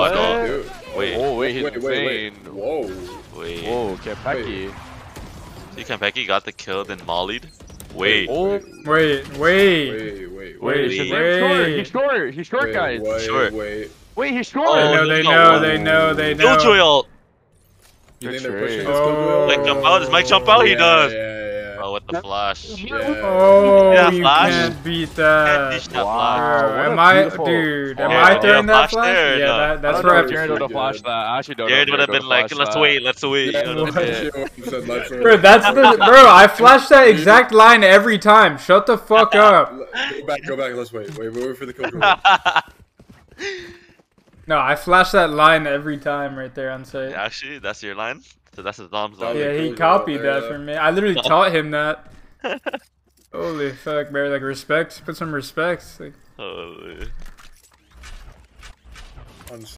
Let's go. Dude. Wait. Oh, wait, he's Wait. insane. Whoa. Wait. Whoa, Kepeki. See, Kanpeki got the kill, then mollied. Wait. Oh, Wait. he's short, guys. Wait, he's short. Oh, They know. Killjoy ult. You think they're pushing this Oh. Killjoy? Like jump out. Does Mike jump out? He does. Yeah. Oh, with the flash. Yeah. Oh, Yeah, you flash. can't beat Can't that. dish that Wow. flash. What a Am I, beautiful- dude? Am Yeah, I throwing that flash flash? there, Yeah, no. I that's don't know right. if Jared would have flashed that. I actually don't know. Jared if would have been like, would've let's flashed wait. You know what I mean? Bro, that's the bro. I flashed that exact line every time. Shut the fuck up. Go back. Let's wait. Wait for the Killjoy. No, I flashed that line every time right there on site. Actually, that's your line. So that's his mom's line. Yeah, he Killjoy copied out there, that from me. I literally taught him that. Holy fuck, bro! Like respect. Put some respect. Like, Holy.